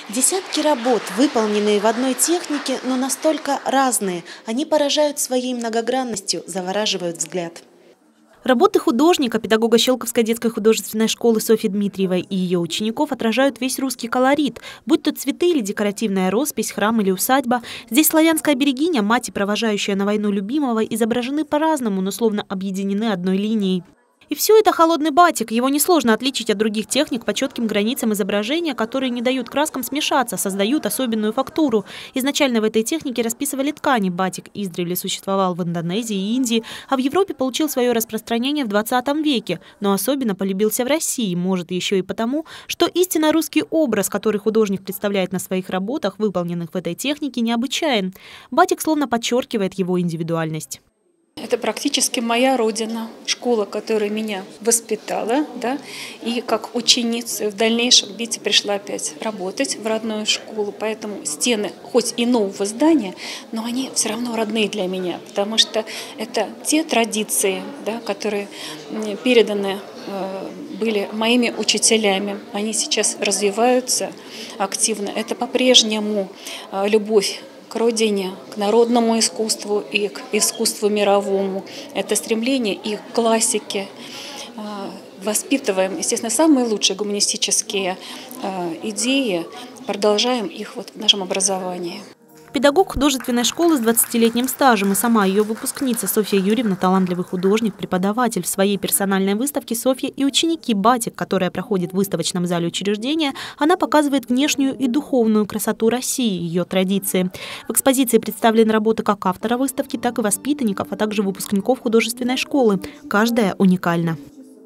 Десятки работ, выполненные в одной технике, но настолько разные. Они поражают своей многогранностью, завораживают взгляд. Работы художника, педагога Щелковской детской художественной школы Софьи Дмитриевой и ее учеников отражают весь русский колорит. Будь то цветы или декоративная роспись, храм или усадьба. Здесь славянская берегиня, мать и провожающая на войну любимого, изображены по-разному, но словно объединены одной линией. И все это холодный батик. Его несложно отличить от других техник по четким границам изображения, которые не дают краскам смешаться, создают особенную фактуру. Изначально в этой технике расписывали ткани. Батик издревле существовал в Индонезии и Индии, а в Европе получил свое распространение в 20 веке. Но особенно полюбился в России, может, еще и потому, что истинно русский образ, который художник представляет на своих работах, выполненных в этой технике, необычайен. Батик словно подчеркивает его индивидуальность. Это практически моя родина, школа, которая меня воспитала, да, и как ученица в дальнейшем, видите, пришла опять работать в родную школу, поэтому стены хоть и нового здания, но они все равно родные для меня, потому что это те традиции, да, которые переданы были моими учителями, они сейчас развиваются активно. Это по-прежнему любовь к родине, к народному искусству и к искусству мировому. Это стремление и к классике. Воспитываем, естественно, самые лучшие гуманистические идеи, продолжаем их в нашем образовании. Педагог художественной школы с 20-летним стажем и сама ее выпускница Софья Юрьевна – талантливый художник, преподаватель. В своей персональной выставке «Софья и ученики. Батик», которая проходит в выставочном зале учреждения, она показывает внешнюю и духовную красоту России, ее традиции. В экспозиции представлены работы как автора выставки, так и воспитанников, а также выпускников художественной школы. Каждая уникальна.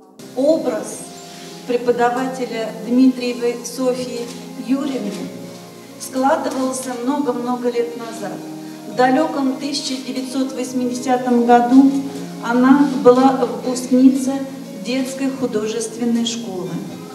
Образ преподавателя Дмитриевой Софьи Юрьевны складывался много-много лет назад. В далеком 1980 году она была выпускницей детской художественной школы.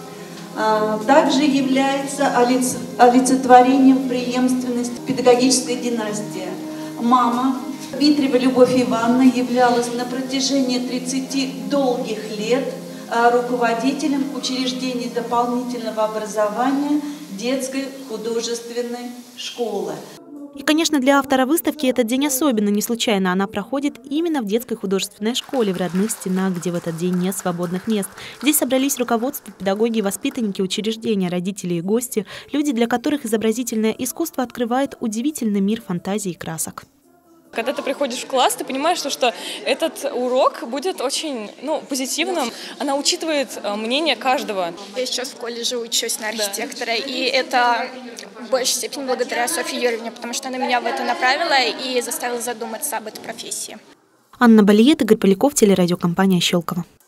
Также является олицетворением преемственности педагогической династии. Мама Дмитриева Любовь Ивановна являлась на протяжении 30 долгих лет руководителем учреждений дополнительного образования детской художественной школы. И, конечно, для автора выставки этот день особенно. Не случайно она проходит именно в детской художественной школе, в родных стенах, где в этот день нет свободных мест. Здесь собрались руководство, педагоги и воспитанники учреждения, родители и гости, люди, для которых изобразительное искусство открывает удивительный мир фантазии и красок. Когда ты приходишь в класс, ты понимаешь, что этот урок будет очень позитивным. Она учитывает мнение каждого. Я сейчас в колледже учусь на архитектора, и это в большей степени благодаря Софье Юрьевне, потому что она меня в это направила и заставила задуматься об этой профессии. Анна Балиет, Игорь Поляков, телерадиокомпания «Щелково».